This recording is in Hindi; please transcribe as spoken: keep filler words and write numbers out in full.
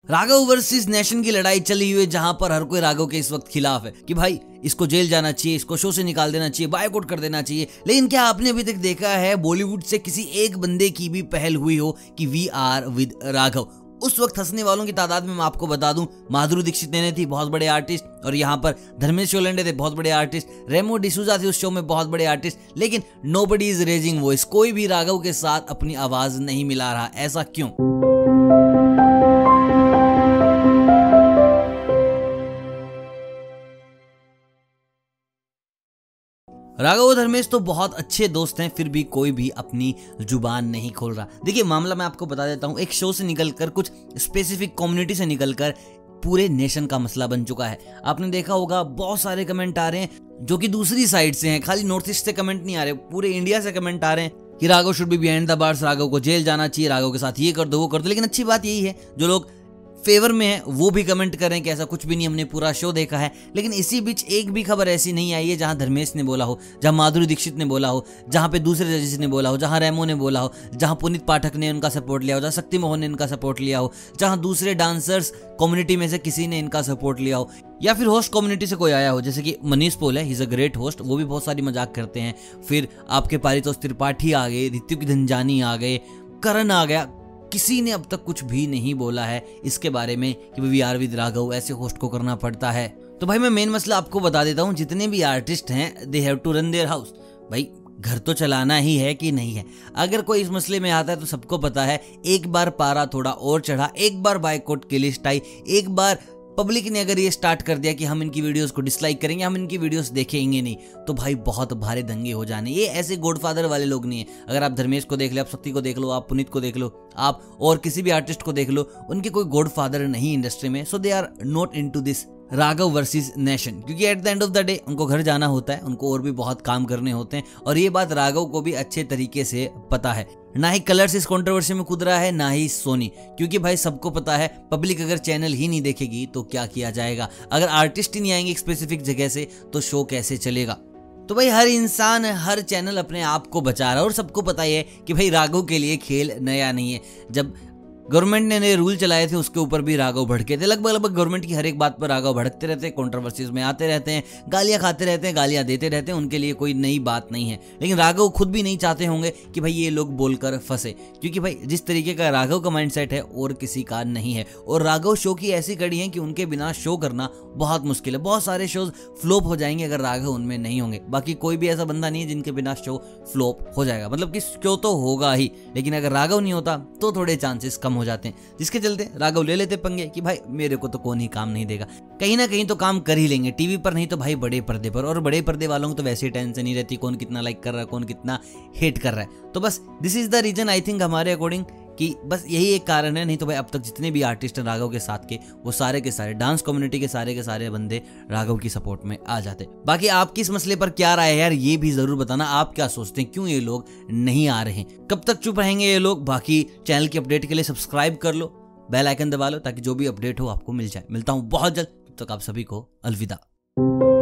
राघव वर्सेस नेशन की लड़ाई चली हुई है, जहां पर हर कोई राघव के इस वक्त खिलाफ है कि भाई इसको जेल जाना चाहिए, इसको शो से निकाल देना चाहिए, बायकॉट कर देना चाहिए। लेकिन क्या आपने अभी तक देखा है बॉलीवुड से किसी एक बंदे की भी पहल हुई हो कि वी आर विद राघव? उस वक्त हंसने वालों की तादाद में मैं आपको बता दूं, माधुरी दीक्षित ने थी, बहुत बड़े आर्टिस्ट, और यहाँ पर धर्मेश शोलेंडे थे, बहुत बड़े आर्टिस्ट, रेमो डिसूजा थे उस शो में, बहुत बड़े आर्टिस्ट, लेकिन नोबडी इज रेजिंग वॉइस। कोई भी राघव के साथ अपनी आवाज नहीं मिला रहा। ऐसा क्यों? राघव और धर्मेश तो बहुत अच्छे दोस्त हैं, फिर भी कोई भी अपनी जुबान नहीं खोल रहा। देखिए मामला मैं आपको बता देता हूं, एक शो से निकलकर, कुछ स्पेसिफिक कम्युनिटी से निकलकर पूरे नेशन का मसला बन चुका है। आपने देखा होगा बहुत सारे कमेंट आ रहे हैं जो कि दूसरी साइड से हैं, खाली नॉर्थ ईस्ट से कमेंट नहीं आ रहे, पूरे इंडिया से कमेंट आ रहे हैं कि Raghav should be behind the bars, Raghav को जेल जाना चाहिए, राघव के साथ ये कर दो वो कर दो। लेकिन अच्छी बात यही है, जो लोग फेवर में है वो भी कमेंट करें कि ऐसा कुछ भी नहीं, हमने पूरा शो देखा है। लेकिन इसी बीच एक भी खबर ऐसी नहीं आई है जहां धर्मेश ने बोला हो, जहां माधुरी दीक्षित ने बोला हो, जहां पे दूसरे जजेस ने बोला हो, जहां रेमो ने बोला हो, जहां पुनीत पाठक ने उनका सपोर्ट लिया हो, जहां शक्ति मोहन ने इनका सपोर्ट लिया हो, जहां दूसरे डांसर्स कम्युनिटी में से किसी ने इनका सपोर्ट लिया हो, या फिर होस्ट कम्युनिटी से कोई आया हो, जैसे कि मनीष पॉल है, he is a great host, वो भी बहुत सारी मजाक करते हैं। फिर आपके पारितोष त्रिपाठी आ गए, ऋतिक धनजानी आ गए, करण आ गया, किसी ने अब तक कुछ भी नहीं बोला है इसके बारे में कि वी आर विद राघव ऐसे होस्ट को करना पड़ता है। तो भाई मैं मेन मसला आपको बता देता हूं, जितने भी आर्टिस्ट हैं they have to run their house. भाई घर तो चलाना ही है कि नहीं है? अगर कोई इस मसले में आता है तो सबको पता है, एक बार पारा थोड़ा और चढ़ा, एक बार बायकॉट की लिस्ट आई, एक बार पब्लिक ने अगर ये स्टार्ट कर दिया कि हम इनकी वीडियोस को डिसलाइक करेंगे, हम इनकी वीडियोस देखेंगे नहीं, तो भाई बहुत भारी दंगे हो जाने। ये ऐसे गॉडफादर वाले लोग नहीं है। अगर आप धर्मेश को देख लो, आप शक्ति को देख लो, आप पुनीत को देख लो, आप और किसी भी आर्टिस्ट को देख लो, उनके कोई गॉडफादर नहीं इंडस्ट्री में। So they are not into this Raghav versus nation, क्योंकि at the end of the day उनको घर जाना होता है, उनको और भी बहुत काम करने होते हैं, और ये बात राघव को भी अच्छे तरीके से पता है। ना ही कलर्स इस कंट्रोवर्सी में कूद रहा है, ना ही सोनी, क्योंकि भाई सबको पता है पब्लिक अगर चैनल ही नहीं देखेगी तो क्या किया जाएगा। अगर आर्टिस्ट ही नहीं आएंगे एक स्पेसिफिक जगह से तो शो कैसे चलेगा? तो भाई हर इंसान, हर चैनल अपने आप को बचा रहा है, और सबको पता ही है कि भाई राघव के लिए खेल नया नहीं है। जब गवर्नमेंट ने नए रूल चलाए थे उसके ऊपर भी राघव भड़के थे। लगभग लगभग गवर्नमेंट की हर एक बात पर राघव भड़कते रहते हैं, कंट्रोवर्सीज में आते रहते हैं, गालियां खाते रहते हैं, गालियां देते रहते हैं। उनके लिए कोई नई बात नहीं है। लेकिन राघव खुद भी नहीं चाहते होंगे कि भाई ये लोग बोलकर फंसे, क्योंकि भाई जिस तरीके का राघव का माइंडसेट है और किसी का नहीं है। और राघव शो की ऐसी कड़ी है कि उनके बिना शो करना बहुत मुश्किल है। बहुत सारे शोज फ्लॉप हो जाएंगे अगर राघव उनमें नहीं होंगे। बाकी कोई भी ऐसा बंदा नहीं है जिनके बिना शो फ्लॉप हो जाएगा, मतलब कि शो तो होगा ही, लेकिन अगर राघव नहीं होता तो थोड़े चांसेस कम हो जाते हैं, जिसके चलते राघव ले लेते पंगे कि भाई मेरे को तो कौन ही काम नहीं देगा, कहीं ना कहीं तो काम कर ही लेंगे, टीवी पर नहीं तो भाई बड़े पर्दे पर। और बड़े पर्दे वालों को तो वैसे ही टेंशन नहीं रहती कौन कितना लाइक कर रहा है, कौन कितना हेट कर रहा है। तो बस this is the reason I think हमारे अकॉर्डिंग, कि बस यही एक कारण है। नहीं तो भाई अब तक जितने भी आर्टिस्ट हैं राघव के साथ के, वो सारे के सारे डांस कम्युनिटी के सारे के सारे बंदे राघव की सपोर्ट में आ जाते। बाकी आपकी इस मसले पर क्या राय है यार, ये भी जरूर बताना। आप क्या सोचते हैं, क्यों ये लोग नहीं आ रहे हैं, कब तक चुप रहेंगे ये लोग? बाकी चैनल की अपडेट के लिए सब्सक्राइब कर लो, बेल आइकन दबा लो, ताकि जो भी अपडेट हो आपको मिल जाए। मिलता हूं बहुत जल्द, तब तक आप सभी को अलविदा।